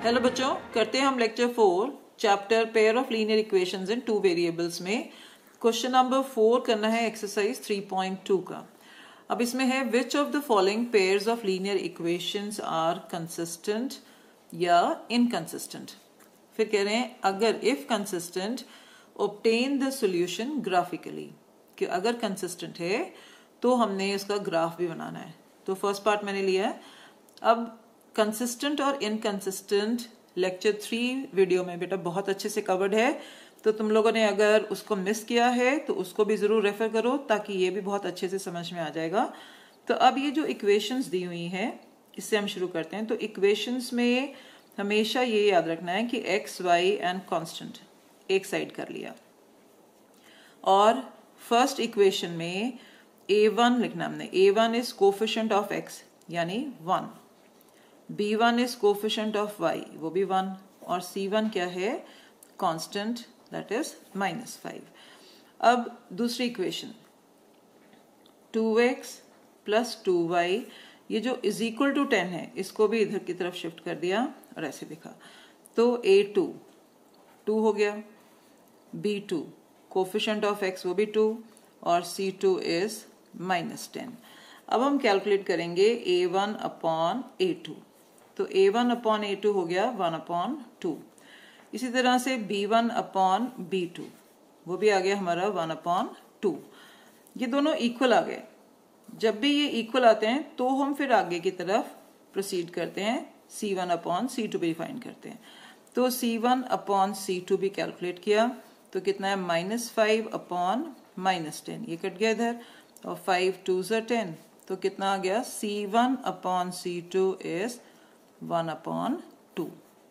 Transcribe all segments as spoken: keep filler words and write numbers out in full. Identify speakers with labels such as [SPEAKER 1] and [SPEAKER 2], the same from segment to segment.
[SPEAKER 1] Hello बच्चों, करते हैं हम lecture four chapter pair of linear equations in two variables में क्वेश्चन नंबर फोर करना है एक्सरसाइज थ्री पॉइंट टू का। अब इसमें है which of the following pairs of linear equations are consistent या इनकंसिस्टेंट। फिर कह रहे हैं अगर if consistent obtain the solution graphically, कि अगर कंसिस्टेंट है तो हमने उसका ग्राफ भी बनाना है। तो फर्स्ट पार्ट मैंने लिया है। अब कंसिस्टेंट और इनकंसिस्टेंट लेक्चर थ्री वीडियो में बेटा बहुत अच्छे से कवर्ड है, तो तुम लोगों ने अगर उसको मिस किया है तो उसको भी जरूर रेफर करो ताकि ये भी बहुत अच्छे से समझ में आ जाएगा। तो अब ये जो इक्वेशंस दी हुई हैं इससे हम शुरू करते हैं। तो इक्वेशंस में हमेशा ये याद रखना है कि एक्स वाई एंड कांस्टेंट एक साइड कर लिया, और फर्स्ट इक्वेशन में ए वन लिखना हमने। A one is coefficient of x यानी one, b one is coefficient of y वो भी वन, और सी वन क्या है constant that is minus five. अब दूसरी equation two x plus two y, ये जो इज इक्वल टू टेन है इसको भी इधर की तरफ शिफ्ट कर दिया और ऐसे लिखा। तो ए टू टू हो गया, b two coefficient of x वो भी टू, और c two is minus ten. अब हम कैलकुलेट करेंगे a one upon a two. तो a one upon a two हो गया वन अपॉन टू। इसी तरह से b one upon b two वो भी आ गया हमारा वन अपॉन टू। ये दोनों इक्वल आ गए। जब भी ये इक्वल आते हैं तो हम फिर आगे की तरफ प्रोसीड करते हैं, c one upon c two भी फाइंड करते हैं। तो c one upon c two भी कैलकुलेट किया तो कितना है minus five upon minus ten, ये कट गया इधर, और फाइव टू ज़ा टेन, तो कितना आ गया c one upon c two is one upon two.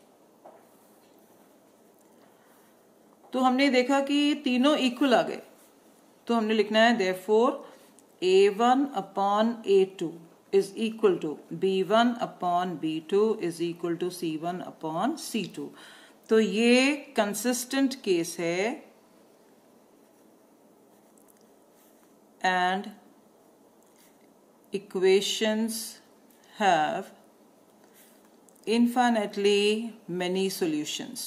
[SPEAKER 1] तो हमने देखा कि तीनों इक्वल आ गए, तो हमने लिखना है therefore a one upon a two is equal to b one upon b two is equal to c one upon c two. तो ये कंसिस्टेंट केस है and equations have infinitely many solutions.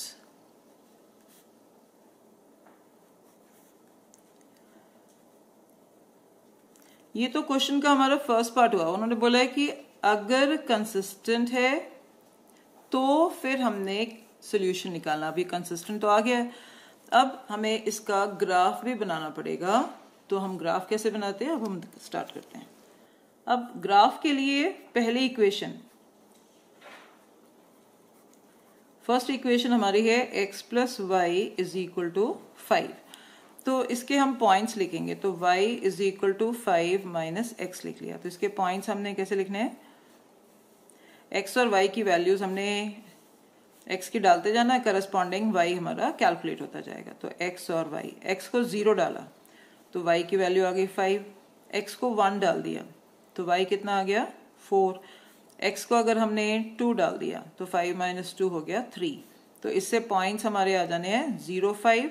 [SPEAKER 1] ये तो क्वेश्चन का हमारा first part हुआ। उन्होंने बोला है कि अगर कंसिस्टेंट है तो फिर हमने सॉल्यूशन निकालना। अभी कंसिस्टेंट तो आ गया है, अब हमें इसका ग्राफ भी बनाना पड़ेगा। तो हम ग्राफ कैसे बनाते हैं अब हम स्टार्ट करते हैं। अब ग्राफ के लिए पहली इक्वेशन, फर्स्ट इक्वेशन हमारी है x plus y is equal to five. तो इसके हम पॉइंट्स लिखेंगे, तो y is equal to five minus x लिख लिया। तो इसके पॉइंट्स हमने कैसे लिखने हैं, x और y की वैल्यूज हमने x की डालते जाना है, करस्पॉन्डिंग y हमारा कैलकुलेट होता जाएगा। तो x और y, x को जीरो डाला तो y की वैल्यू आ गई फाइव, x को वन डाल दिया तो y कितना आ गया फोर, x को अगर हमने टू डाल दिया तो फाइव माइनस टू हो गया थ्री। तो इससे पॉइंट्स हमारे आ जाने हैं जीरो फाइव,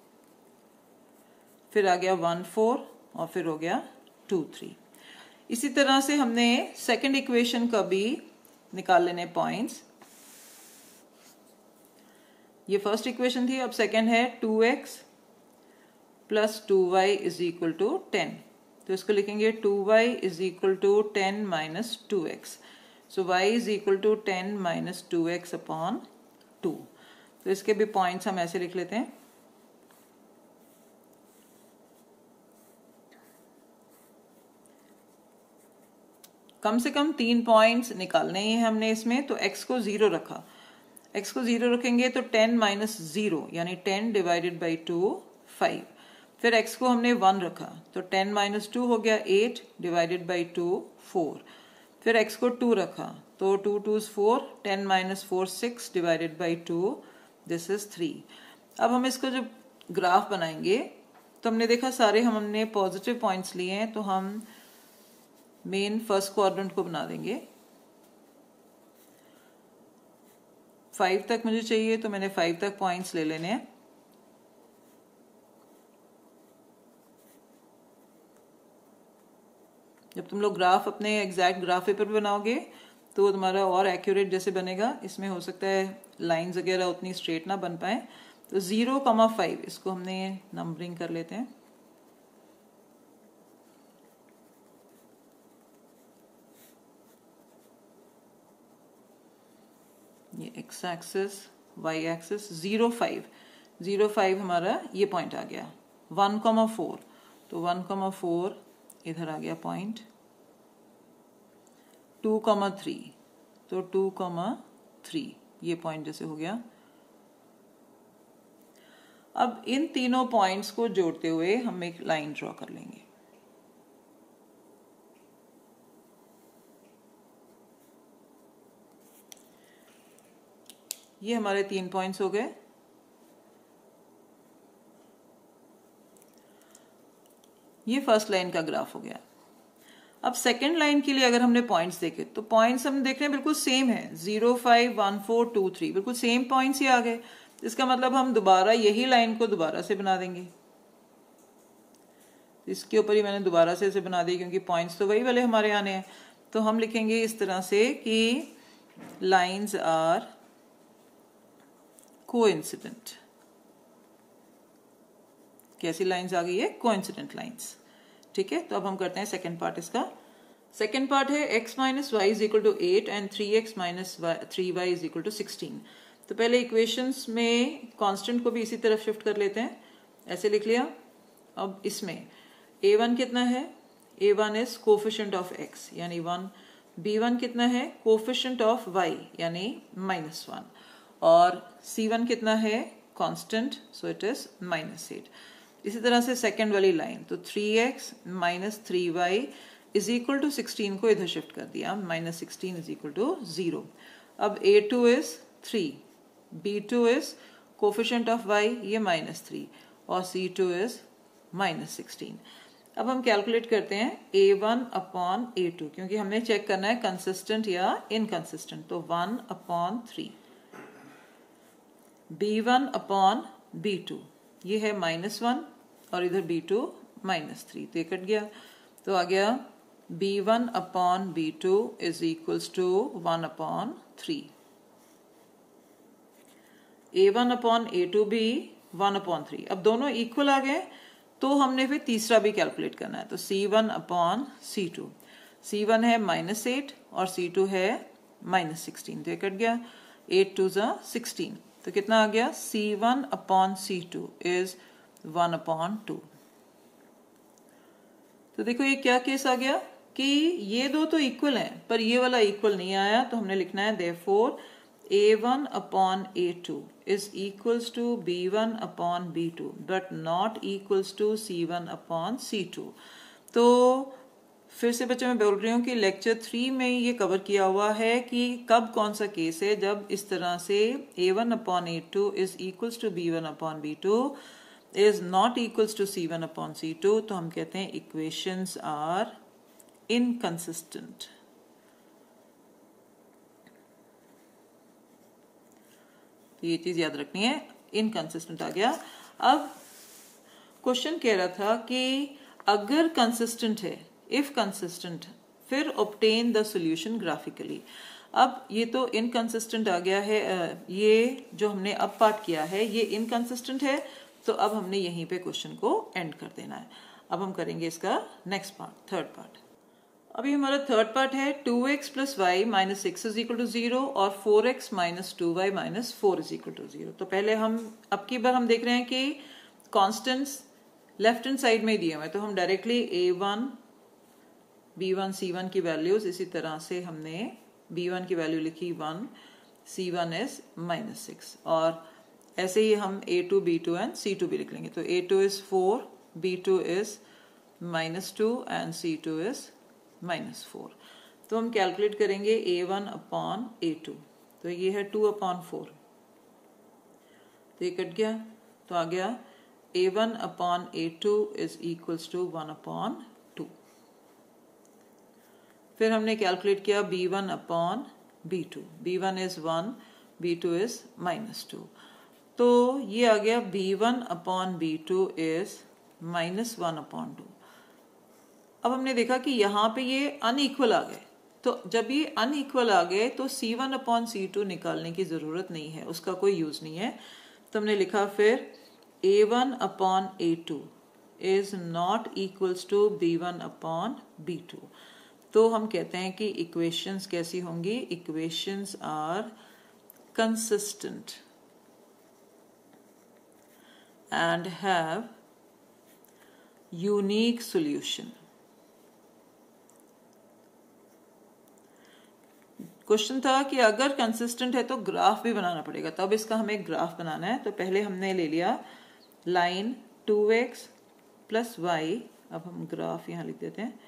[SPEAKER 1] फिर आ गया वन फोर, और फिर हो गया टू थ्री। इसी तरह से हमने सेकंड इक्वेशन का भी निकाल लेने पॉइंट्स। ये फर्स्ट इक्वेशन थी, अब सेकंड है two x plus two y is equal to ten. तो इसको लिखेंगे two y is equal to ten minus two x. So y is equal to ten minus two x upon two. तो इसके भी points हम ऐसे लिख लेते हैं। कम से कम तीन पॉइंट्स निकालने ही हमने इसमें। तो x को जीरो रखा, x को जीरो रखेंगे तो टेन माइनस जीरो यानी ten divided by two five. फिर x को हमने वन रखा तो टेन माइनस टू हो गया eight divided by two four. फिर x को टू रखा तो two two is four, ten minus four six divided by two this is three. अब हम इसको जब ग्राफ बनाएंगे तो हमने देखा सारे हम हमने पॉजिटिव पॉइंट्स लिए हैं, तो हम मेन फर्स्ट क्वाड्रेंट को बना देंगे। फाइव तक मुझे चाहिए तो मैंने फाइव तक पॉइंट्स ले लेने हैं। जब तुम लोग ग्राफ अपने एग्जैक्ट ग्राफ पेपर पे बनाओगे तो वो तुम्हारा और एक्यूरेट जैसे बनेगा। इसमें हो सकता है लाइंस वगैरह उतनी स्ट्रेट ना बन पाए, तो जीरो कमा फाइव इसको हमने नंबरिंग कर लेते हैं। ये x axis, y axis, zero five, zero five हमारा ये पॉइंट आ गया। वन कॉमा फोर, तो वन कॉमा फोर इधर आ गया पॉइंट। टू कॉमा थ्री, तो टू कॉमा थ्री ये पॉइंट जैसे हो गया। अब इन तीनों पॉइंट्स को जोड़ते हुए हम एक लाइन ड्रॉ कर लेंगे। ये हमारे तीन पॉइंट्स हो गए। ये फर्स्ट लाइन का ग्राफ हो गया। अब सेकेंड लाइन के लिए अगर हमने पॉइंट्स देखे तो पॉइंट्स हम देख रहे हैं बिल्कुल सेम है, zero five one four two three, बिल्कुल सेम पॉइंट्स ही आ गए। इसका मतलब हम दोबारा यही लाइन को दोबारा से बना देंगे। इसके ऊपर ही मैंने दोबारा से इसे बना दी क्योंकि पॉइंट्स तो वही वाले हमारे आने हैं। तो हम लिखेंगे इस तरह से कि लाइंस आर कोइंसिडेंट। कैसी लाइंस आ गई है? Coincident lines. ठीक है, तो अब हम करते हैं सेकेंड पार्ट इसका। सेकेंड पार्ट है x minus y is equal to eight and three x minus three y is equal to sixteen. तो पहले इक्वेशंस में कांस्टेंट को भी इसी तरफ शिफ्ट कर लेते हैं, ऐसे लिख लिया। अब इसमें ए वन कितना है? A one is coefficient of x यानी वन। बी वन कितना है? कोफिशिएंट ऑफ y यानी माइनस वन। और सी वन कितना है? Constant, so it is minus eight. इसी तरह से सेकेंड वाली लाइन, तो three x minus three y is equal to sixteen को इधर शिफ्ट कर दिया, minus sixteen is equal to zero. अब a two is three, b two is coefficient of y ये माइनस थ्री, और c two is minus sixteen. अब हम calculate करते हैं a one upon a two, क्योंकि हमने चेक करना है कंसिस्टेंट या इनकंसिस्टेंट। तो one upon three, b one upon b two, ये है माइनस वन और इधर बी टू माइनस थ्री, तो ये कट गया। तो आ गया b one upon b two is equals to one upon three. A one upon a two भी वन अपॉन थ्री। अब दोनों इक्वल आ गए तो हमने फिर तीसरा भी कैलकुलेट करना है। तो c one upon c two, c one है माइनस एट और सी टू है माइनस सिक्सटीन, तो ये कट गया। एट टू जा सिक्सटीन, तो कितना आ गया? C one upon c two is one upon two. तो देखो ये क्या केस आ गया कि ये दो तो इक्वल हैं पर ये वाला इक्वल नहीं आया, तो हमने लिखना है therefore a one upon a two is equals to b one upon b two but not equals to c one upon c two. तो फिर से बच्चे मैं बोल रही हूँ कि लेक्चर थ्री में ये कवर किया हुआ है कि कब कौन सा केस है जब इस तरह से a one upon a two is equals to b one upon b two is not equals to c one upon c two, तो हम कहते हैं इक्वेशंस आर इनकंसिस्टेंट। तो ये चीज याद रखनी है, इनकंसिस्टेंट आ गया। अब क्वेश्चन कह रहा था कि अगर कंसिस्टेंट है, इफ कंसिस्टेंट, फिर ऑब्टेन द सॉल्यूशन ग्राफिकली। अब ये तो इनकंसिस्टेंट आ गया है, ये जो हमने अब पार्ट किया है ये इनकंसिस्टेंट है, तो अब हमने यहीं पे क्वेश्चन को एंड कर देना है। अब हम करेंगे इसका नेक्स्ट पार्ट, थर्ड पार्ट। अभी हमारा थर्ड पार्ट है two x plus y minus six is equal to zero और four x minus two y minus four is equal to zero. तो पहले हम अब की बार हम देख रहे हैं कि कॉन्स्टेंट्स लेफ्ट हैंड साइड में दिए हुए, तो हम directly a one b one c one की वैल्यूज, इसी तरह से हमने बी वन की वैल्यू लिखी one, c one is minus six, और ऐसे ही हम a two b two and c two भी लिख लेंगे। तो a two is four, b two is minus two and c two is minus four. तो हम कैलकुलेट करेंगे a one upon a two, तो ये है टू अपॉन फोर, तो ये कट गया। तो आ गया a one upon a two is equals to one upon two. फिर हमने कैलकुलेट किया b one upon b two, b one is one, b two is minus two, तो ये आ गया b one upon b two is minus one upon two. अब हमने देखा कि यहाँ पे ये अनइक्वल आ गए, तो जब ये अनइक्वल आ गए तो c one upon c two निकालने की जरूरत नहीं है, उसका कोई यूज नहीं है। तो हमने लिखा फिर a one upon a two is not equals to b one upon b two. तो हम कहते हैं कि इक्वेशंस कैसी होंगी, equations are consistent and have unique solution. Question था कि अगर कंसिस्टेंट है तो ग्राफ भी बनाना पड़ेगा, तब इसका हमें एक ग्राफ बनाना है। तो पहले हमने ले लिया line two x plus y, अब हम ग्राफ यहां लिख देते हैं,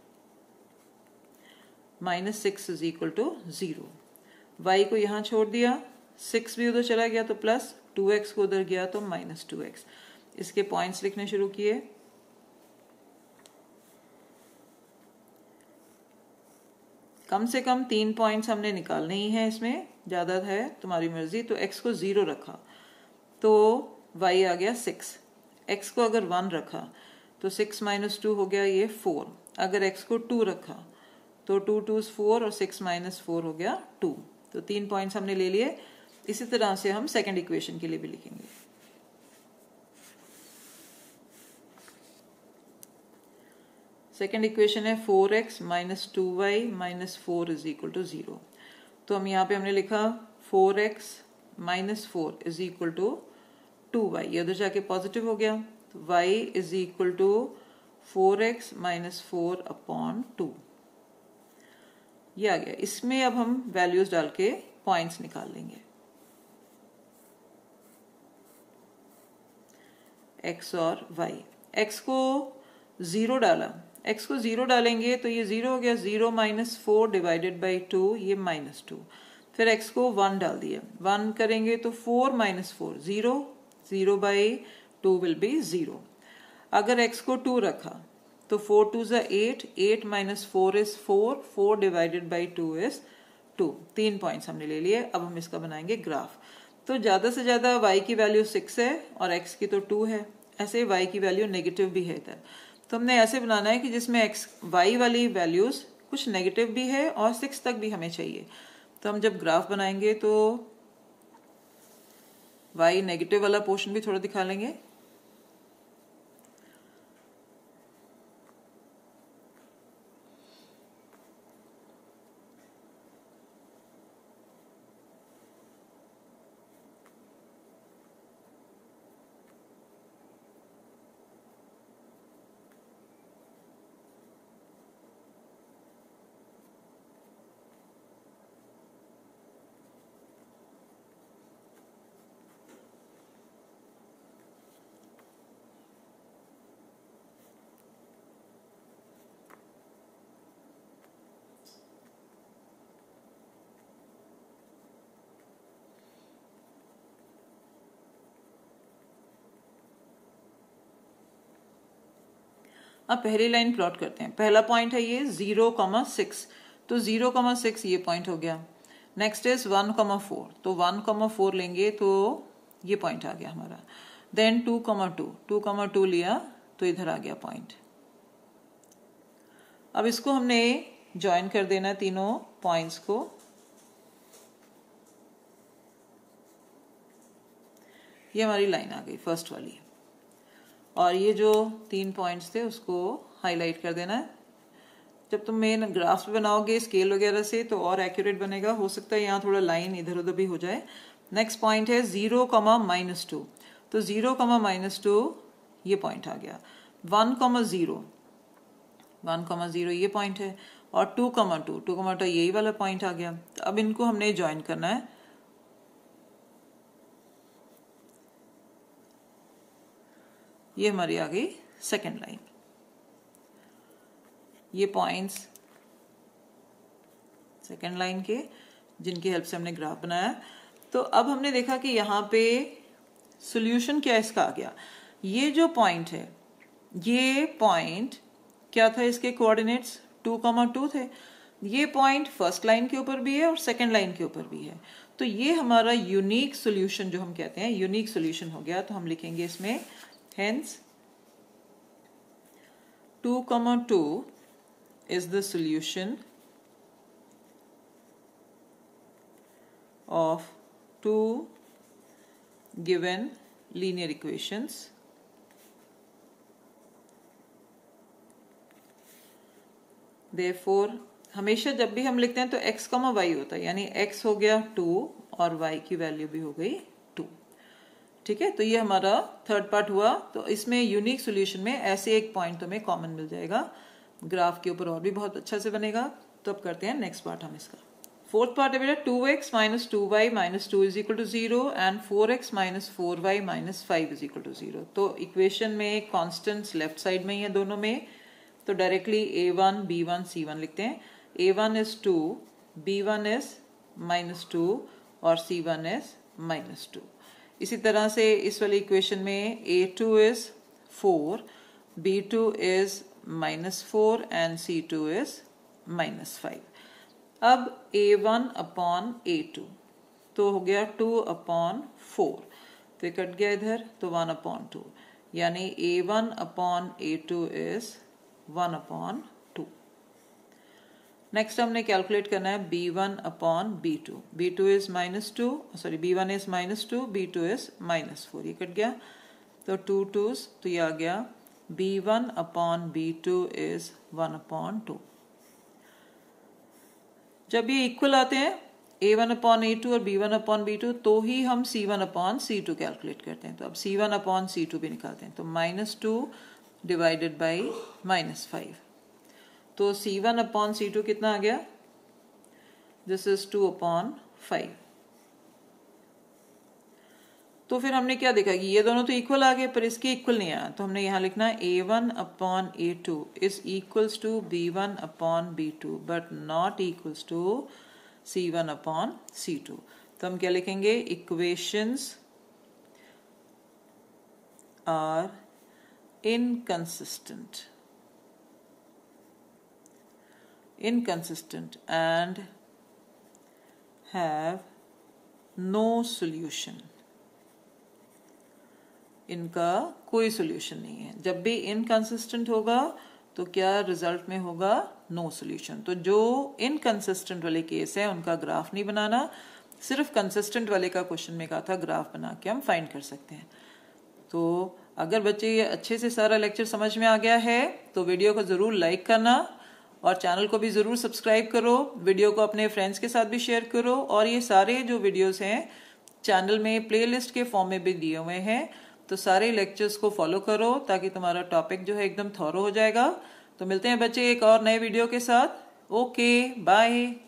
[SPEAKER 1] minus six is equal to zero. Y को यहां छोड़ दिया, सिक्स भी उधर चला गया तो प्लस, टू एक्स को उधर गया तो माइनस टू एक्स। इसके पॉइंट्स लिखने शुरू किए। कम से कम तीन पॉइंट्स हमने निकालने ही है, इसमें ज्यादा है तुम्हारी मर्जी। तो x को जीरो रखा तो y आ गया सिक्स, x को अगर वन रखा तो सिक्स माइनस टू हो गया ये फोर, अगर x को टू रखा तो टू टू फोर और सिक्स माइनस फोर हो गया टू। तो तीन पॉइंट्स हमने ले लिए। इसी तरह से हम सेकंड इक्वेशन के लिए भी लिखेंगे। सेकेंड इक्वेशन है four x minus two y minus four is equal to zero. तो हम यहाँ पे हमने लिखा four x minus four is equal to two y, ये उधर जाके पॉजिटिव हो गया। तो y is equal to four x minus four upon two, ये आ गया। इसमें अब हम वैल्यूज डाल के पॉइंट्स निकाल लेंगे। x और y, x को जीरो डाला, x को जीरो डालेंगे तो ये जीरो हो गया, zero minus four divided by two, ये माइनस टू। फिर x को वन डाल दिया, वन करेंगे तो four minus four zero, zero by two will be zero. अगर x को टू रखा तो फोर टू ज़ा eight, eight minus four is four, four divided by two is two. तीन पॉइंट्स हमने ले लिए। अब हम इसका बनाएंगे ग्राफ। तो ज्यादा से ज्यादा y की वैल्यू सिक्स है और x की तो टू है, ऐसे y की वैल्यू नेगेटिव भी है इधर। तो हमने ऐसे बनाना है कि जिसमें x y वाली वैल्यूज कुछ नेगेटिव भी है और सिक्स तक भी हमें चाहिए। तो हम जब ग्राफ बनाएंगे तो y नेगेटिव वाला पोर्शन भी थोड़ा दिखा लेंगे। अब पहली लाइन प्लॉट करते हैं। पहला पॉइंट है ये जीरो कॉमा सिक्स, तो जीरो कॉमा सिक्स ये पॉइंट हो गया। Next is one comma four, तो वन कॉमा फोर लेंगे तो ये पॉइंट आ गया हमारा। Then two comma two, two comma two लिया तो इधर आ गया पॉइंट। अब इसको हमने ज्वाइन कर देना तीनों पॉइंट्स को। ये हमारी लाइन आ गई फर्स्ट वाली, और ये जो तीन पॉइंट्स थे उसको हाईलाइट कर देना है। जब तुम मेन ग्राफ्स बनाओगे स्केल वगैरह से तो और एक्यूरेट बनेगा। हो सकता है यहाँ थोड़ा लाइन इधर उधर भी हो जाए। नेक्स्ट पॉइंट है जीरो कॉमा माइनस टू, तो जीरो कॉमा माइनस टू ये पॉइंट आ गया। One comma zero, one comma zero ये पॉइंट है, और two comma two, two comma two यही वाला पॉइंट आ गया। तो अब इनको हमने ज्वाइन करना है। ये हमारी आ गई सेकेंड लाइन। ये पॉइंट्स सेकेंड लाइन के जिनकी हेल्प से हमने ग्राफ बनाया। तो अब हमने देखा कि यहाँ पे सॉल्यूशन क्या इसका आ गया। ये जो पॉइंट है, ये पॉइंट क्या था, इसके कोऑर्डिनेट्स टू कॉमा टू थे। ये पॉइंट फर्स्ट लाइन के ऊपर भी है और सेकेंड लाइन के ऊपर भी है। तो ये हमारा यूनिक सॉल्यूशन जो हम कहते हैं, यूनिक सॉल्यूशन हो गया। तो हम लिखेंगे इसमें hence two comma two is the solution of two given linear equations therefore हमेशा जब भी हम लिखते हैं तो x, y होता है, यानी x हो गया टू और y की वैल्यू भी हो गई टू। ठीक है, तो ये हमारा थर्ड पार्ट हुआ। तो इसमें यूनिक सॉल्यूशन में ऐसे एक पॉइंट तुम्हें कॉमन मिल जाएगा, ग्राफ के ऊपर और भी बहुत अच्छा से बनेगा। तो अब करते हैं नेक्स्ट पार्ट हम इसका। फोर्थ पार्ट है बेटा two x minus two y minus two is equal to zero and four x minus four y minus five is equal to zero. तो इक्वेशन में कॉन्स्टेंट्स लेफ्ट साइड में ही है दोनों में, तो directly a one b one c one लिखते हैं। A one is two, b one is minus two और c one is minus two. इसी तरह से इस वाली इक्वेशन में ए two is four, b two is minus four and c two is minus five. अब a one upon a two तो हो गया टू अपॉन फोर, तो कट गया इधर, तो वन अपॉन टू, यानी a one upon a two is one upon two. Next हमने कैलकुलेट करना है b one upon b two. B two is minus two, sorry b one is minus two, b two is minus four, ये cut गया, तो two twos, तो ये आ गया b one upon b two is one upon two. जब ये equal आते हैं a one upon a two और b one upon b two, तो ही हम c one upon c two calculate करते हैं। तो अब c one upon c two भी निकालते हैं, तो minus two divided by minus five, तो c one upon c to कितना आ गया, this is two upon five. तो फिर हमने क्या देखा कि ये दोनों तो इक्वल आ गए पर इसके इक्वल नहीं आया, तो हमने यहाँ लिखना है a one upon a two is equals to b one upon b two but not equals to c one upon c two. तो हम क्या लिखेंगे, equations are inconsistent inconsistent and have no solution. इनका कोई सॉल्यूशन नहीं है। जब भी इनकंसिस्टेंट होगा तो क्या रिजल्ट में होगा, नो सॉल्यूशन। तो जो इनकंसिस्टेंट वाले केस है उनका ग्राफ नहीं बनाना, सिर्फ कंसिस्टेंट वाले का क्वेश्चन में कहा था ग्राफ बना के हम फाइंड कर सकते हैं। तो अगर बच्चे ये अच्छे से सारा लेक्चर समझ में आ गया है तो वीडियो को जरूर लाइक करना और चैनल को भी जरूर सब्सक्राइब करो, वीडियो को अपने फ्रेंड्स के साथ भी शेयर करो, और ये सारे जो वीडियोस हैं चैनल में प्लेलिस्ट के फॉर्म में भी दिए हुए हैं, तो सारे लेक्चर्स को फॉलो करो ताकि तुम्हारा टॉपिक जो है एकदम थॉरो हो जाएगा। तो मिलते हैं बच्चे एक और नए वीडियो के साथ। Okay bye.